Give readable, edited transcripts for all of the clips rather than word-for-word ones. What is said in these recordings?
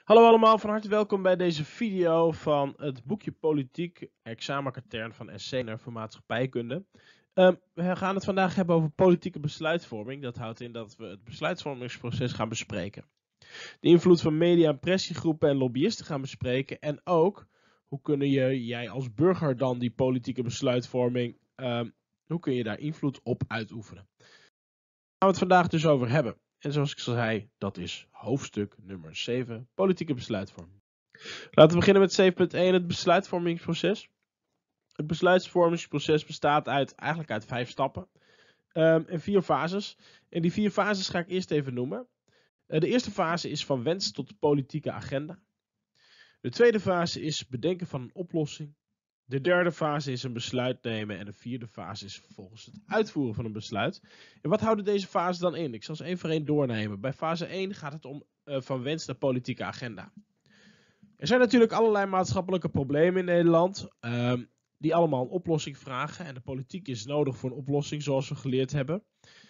Hallo allemaal, van harte welkom bij deze video van het boekje Politiek, examenkatern van SC voor maatschappijkunde. We gaan het vandaag hebben over politieke besluitvorming. Dat houdt in dat we het besluitvormingsproces gaan bespreken. De invloed van media en pressiegroepen en lobbyisten gaan bespreken. En ook, hoe kun jij als burger dan die politieke besluitvorming, hoe kun je daar invloed op uitoefenen? Daar gaan we het vandaag dus over hebben. En zoals ik al zei, dat is hoofdstuk nummer 7, politieke besluitvorming. Laten we beginnen met 7.1, het besluitvormingsproces. Het besluitvormingsproces bestaat eigenlijk uit 5 stappen en 4 fases. En die 4 fases ga ik eerst even noemen. De eerste fase is van wens tot politieke agenda. De tweede fase is bedenken van een oplossing. De derde fase is een besluit nemen en de vierde fase is vervolgens het uitvoeren van een besluit. En wat houden deze fases dan in? Ik zal ze één voor één doornemen. Bij fase 1 gaat het om van wens naar politieke agenda. Er zijn natuurlijk allerlei maatschappelijke problemen in Nederland die allemaal een oplossing vragen. En de politiek is nodig voor een oplossing, zoals we geleerd hebben.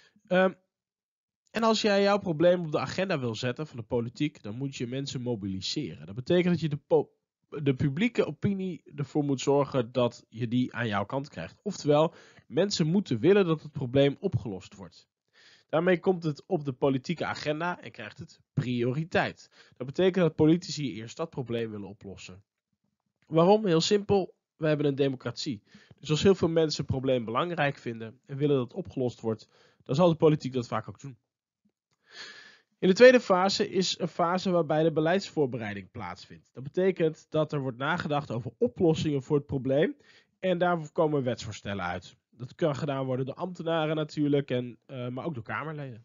En als jij jouw probleem op de agenda wil zetten van de politiek, dan moet je mensen mobiliseren. Dat betekent dat je de publieke opinie ervoor moet zorgen dat je die aan jouw kant krijgt. Oftewel, mensen moeten willen dat het probleem opgelost wordt. Daarmee komt het op de politieke agenda en krijgt het prioriteit. Dat betekent dat politici eerst dat probleem willen oplossen. Waarom? Heel simpel, we hebben een democratie. Dus als heel veel mensen een probleem belangrijk vinden en willen dat het opgelost wordt, dan zal de politiek dat vaak ook doen. In de tweede fase is een fase waarbij de beleidsvoorbereiding plaatsvindt. Dat betekent dat er wordt nagedacht over oplossingen voor het probleem en daarvoor komen wetsvoorstellen uit. Dat kan gedaan worden door ambtenaren natuurlijk, maar ook door Kamerleden.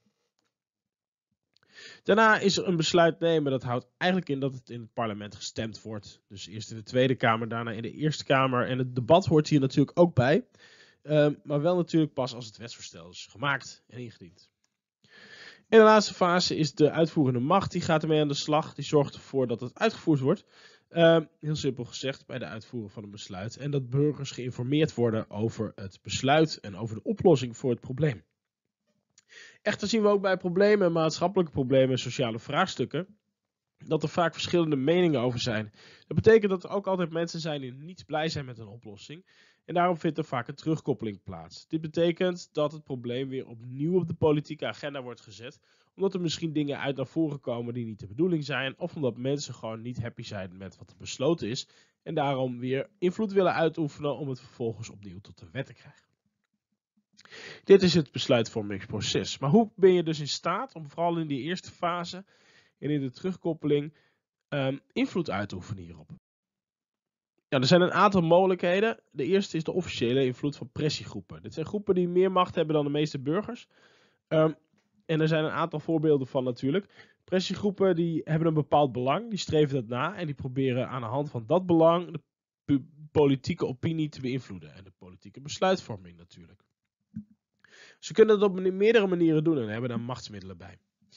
Daarna is er een besluit nemen. Dat houdt eigenlijk in dat het in het parlement gestemd wordt. Dus eerst in de Tweede Kamer, daarna in de Eerste Kamer. En het debat hoort hier natuurlijk ook bij. Maar wel natuurlijk pas als het wetsvoorstel is gemaakt en ingediend. En de laatste fase is de uitvoerende macht. Die gaat ermee aan de slag. Die zorgt ervoor dat het uitgevoerd wordt. Heel simpel gezegd, bij de uitvoering van een besluit. En dat burgers geïnformeerd worden over het besluit en over de oplossing voor het probleem. Echter zien we ook bij problemen, maatschappelijke problemen en sociale vraagstukken, dat er vaak verschillende meningen over zijn. Dat betekent dat er ook altijd mensen zijn die niet blij zijn met een oplossing. En daarom vindt er vaak een terugkoppeling plaats. Dit betekent dat het probleem weer opnieuw op de politieke agenda wordt gezet, omdat er misschien dingen uit naar voren komen die niet de bedoeling zijn, of omdat mensen gewoon niet happy zijn met wat er besloten is, en daarom weer invloed willen uitoefenen om het vervolgens opnieuw tot de wet te krijgen. Dit is het besluitvormingsproces. Maar hoe ben je dus in staat om vooral in die eerste fase en in de terugkoppeling invloed uit te oefenen hierop? Ja, er zijn een aantal mogelijkheden. De eerste is de officiële invloed van pressiegroepen. Dit zijn groepen die meer macht hebben dan de meeste burgers. En er zijn een aantal voorbeelden van natuurlijk. Pressiegroepen die hebben een bepaald belang, die streven dat na en die proberen aan de hand van dat belang de politieke opinie te beïnvloeden. En de politieke besluitvorming natuurlijk. Ze kunnen dat op meerdere manieren doen en hebben daar machtsmiddelen bij.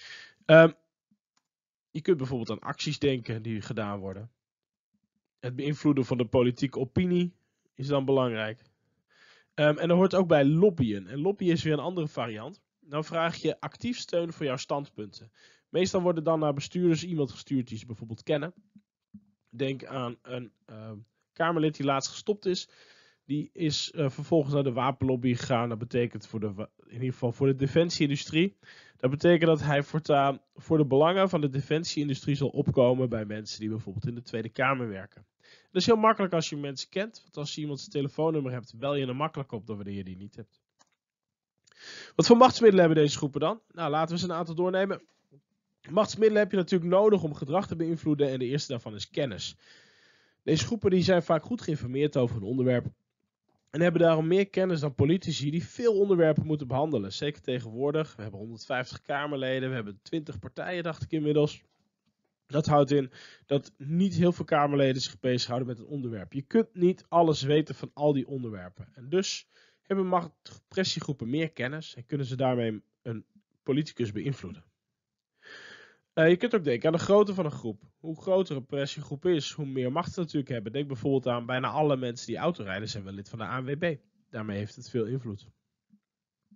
Je kunt bijvoorbeeld aan acties denken die gedaan worden. Het beïnvloeden van de politieke opinie is dan belangrijk. En er hoort ook bij lobbyen. En lobbyen is weer een andere variant. Dan vraag je actief steun voor jouw standpunten. Meestal worden dan naar bestuurders iemand gestuurd die ze bijvoorbeeld kennen. Denk aan een Kamerlid die laatst gestopt is. Die is vervolgens naar de wapenlobby gegaan. Dat betekent in ieder geval voor de defensieindustrie. Dat betekent dat hij voortaan voor de belangen van de defensieindustrie zal opkomen bij mensen die bijvoorbeeld in de Tweede Kamer werken. Dat is heel makkelijk als je mensen kent. Want als je iemand zijn telefoonnummer hebt, bel je er makkelijk op dan wanneer je die niet hebt. Wat voor machtsmiddelen hebben deze groepen dan? Nou, laten we eens een aantal doornemen. Machtsmiddelen heb je natuurlijk nodig om gedrag te beïnvloeden. En de eerste daarvan is kennis. Deze groepen die zijn vaak goed geïnformeerd over een onderwerp. En hebben daarom meer kennis dan politici die veel onderwerpen moeten behandelen. Zeker tegenwoordig. We hebben 150 Kamerleden. We hebben 20 partijen, dacht ik inmiddels. Dat houdt in dat niet heel veel Kamerleden zich bezighouden met een onderwerp. Je kunt niet alles weten van al die onderwerpen. En dus hebben pressiegroepen meer kennis en kunnen ze daarmee een politicus beïnvloeden. Je kunt ook denken aan de grootte van een groep. Hoe groter een pressiegroep is, hoe meer macht ze natuurlijk hebben. Denk bijvoorbeeld aan bijna alle mensen die autorijden zijn wel lid van de ANWB. Daarmee heeft het veel invloed.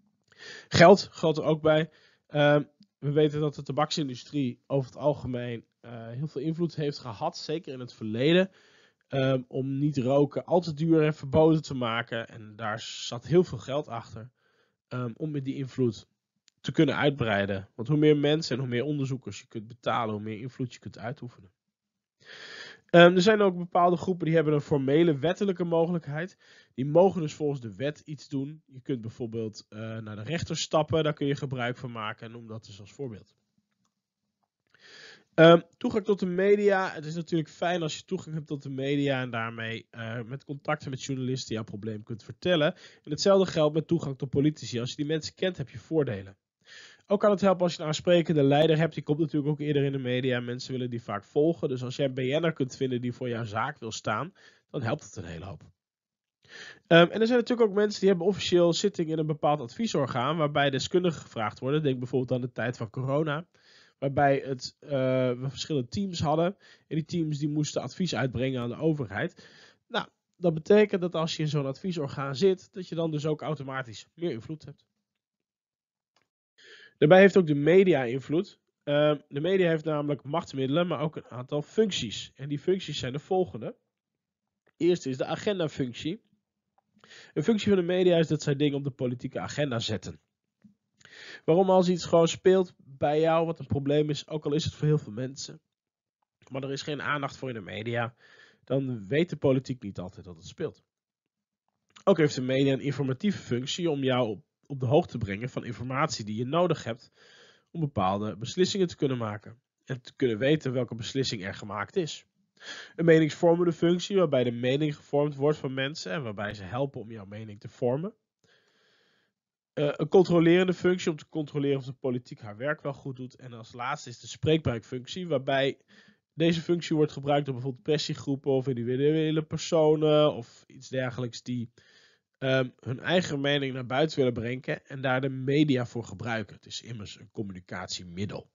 Geld geldt er ook bij. We weten dat de tabaksindustrie over het algemeen heel veel invloed heeft gehad, zeker in het verleden, om niet roken al te duur en verboden te maken. En daar zat heel veel geld achter om met die invloed te kunnen uitbreiden. Want hoe meer mensen en hoe meer onderzoekers je kunt betalen, hoe meer invloed je kunt uitoefenen. Er zijn ook bepaalde groepen die hebben een formele wettelijke mogelijkheid. Die mogen dus volgens de wet iets doen. Je kunt bijvoorbeeld naar de rechter stappen, daar kun je gebruik van maken en noem dat dus als voorbeeld. Toegang tot de media. Het is natuurlijk fijn als je toegang hebt tot de media en daarmee met contacten met journalisten jouw probleem kunt vertellen. En hetzelfde geldt met toegang tot politici. Als je die mensen kent, heb je voordelen. Ook kan het helpen als je een aansprekende leider hebt. Die komt natuurlijk ook eerder in de media. Mensen willen die vaak volgen. Dus als jij een BN'er kunt vinden die voor jouw zaak wil staan, dan helpt het een hele hoop. En er zijn natuurlijk ook mensen die hebben officieel zitting in een bepaald adviesorgaan, waarbij deskundigen gevraagd worden. Denk bijvoorbeeld aan de tijd van corona, waarbij we verschillende teams hadden. En die teams die moesten advies uitbrengen aan de overheid. Nou, dat betekent dat als je in zo'n adviesorgaan zit, dat je dan dus ook automatisch meer invloed hebt. Daarbij heeft ook de media invloed. De media heeft namelijk machtsmiddelen, maar ook een aantal functies. En die functies zijn de volgende. Eerst is de agendafunctie. Een functie van de media is dat zij dingen op de politieke agenda zetten. Waarom als iets gewoon speelt bij jou, wat een probleem is, ook al is het voor heel veel mensen, maar er is geen aandacht voor in de media, dan weet de politiek niet altijd dat het speelt. Ook heeft de media een informatieve functie om jou op de hoogte te brengen van informatie die je nodig hebt om bepaalde beslissingen te kunnen maken. En te kunnen weten welke beslissing er gemaakt is. Een meningsvormende functie waarbij de mening gevormd wordt van mensen en waarbij ze helpen om jouw mening te vormen. Een controlerende functie om te controleren of de politiek haar werk wel goed doet. En als laatste is de spreekbuikfunctie, waarbij deze functie wordt gebruikt door bijvoorbeeld pressiegroepen of individuele personen of iets dergelijks die hun eigen mening naar buiten willen brengen en daar de media voor gebruiken. Het is immers een communicatiemiddel.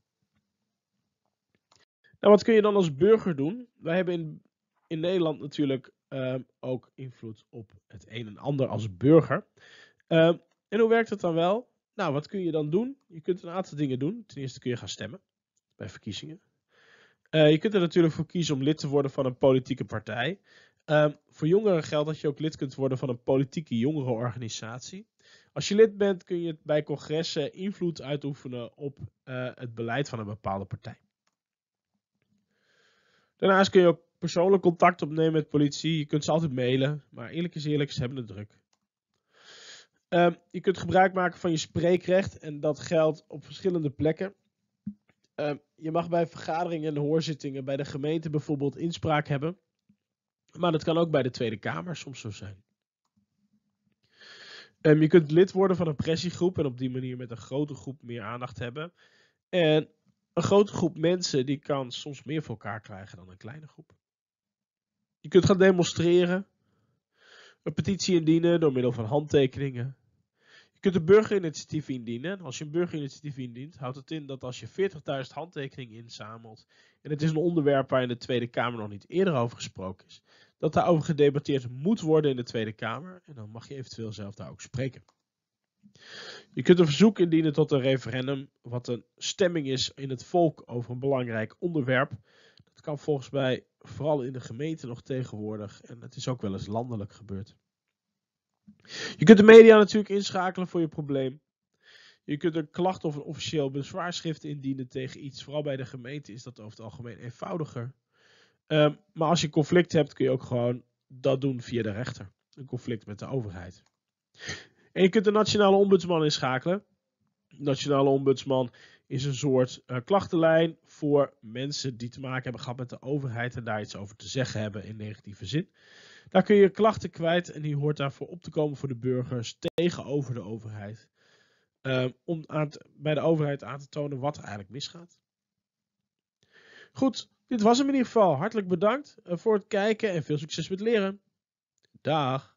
Nou, wat kun je dan als burger doen? Wij hebben in Nederland natuurlijk ook invloed op het een en ander als burger. En hoe werkt het dan wel? Nou, wat kun je dan doen? Je kunt een aantal dingen doen. Ten eerste kun je gaan stemmen bij verkiezingen. Je kunt er natuurlijk voor kiezen om lid te worden van een politieke partij. Voor jongeren geldt dat je ook lid kunt worden van een politieke jongerenorganisatie. Als je lid bent kun je bij congressen invloed uitoefenen op het beleid van een bepaalde partij. Daarnaast kun je ook persoonlijk contact opnemen met politie. Je kunt ze altijd mailen, maar eerlijk is eerlijk, ze hebben het druk. Je kunt gebruik maken van je spreekrecht en dat geldt op verschillende plekken. Je mag bij vergaderingen en hoorzittingen bij de gemeente bijvoorbeeld inspraak hebben. Maar dat kan ook bij de Tweede Kamer soms zo zijn. Je kunt lid worden van een pressiegroep en op die manier met een grote groep meer aandacht hebben. En een grote groep mensen die kan soms meer voor elkaar krijgen dan een kleine groep. Je kunt gaan demonstreren. Een petitie indienen door middel van handtekeningen. Je kunt een burgerinitiatief indienen. Als je een burgerinitiatief indient, houdt het in dat als je 40.000 handtekeningen inzamelt en het is een onderwerp waar in de Tweede Kamer nog niet eerder over gesproken is, dat daarover gedebatteerd moet worden in de Tweede Kamer en dan mag je eventueel zelf daar ook spreken. Je kunt een verzoek indienen tot een referendum, wat een stemming is in het volk over een belangrijk onderwerp. Dat kan volgens mij vooral in de gemeente nog tegenwoordig en het is ook wel eens landelijk gebeurd. Je kunt de media natuurlijk inschakelen voor je probleem. Je kunt een klacht of een officieel bezwaarschrift indienen tegen iets. Vooral bij de gemeente is dat over het algemeen eenvoudiger. Maar als je conflict hebt kun je ook gewoon dat doen via de rechter. Een conflict met de overheid. En je kunt de nationale ombudsman inschakelen. De nationale ombudsman is een soort klachtenlijn voor mensen die te maken hebben gehad met de overheid en daar iets over te zeggen hebben in negatieve zin. Daar kun je klachten kwijt en die hoort daarvoor op te komen voor de burgers tegenover de overheid. Om bij de overheid aan te tonen wat er eigenlijk misgaat. Goed, dit was hem in ieder geval. Hartelijk bedankt voor het kijken en veel succes met leren. Dag!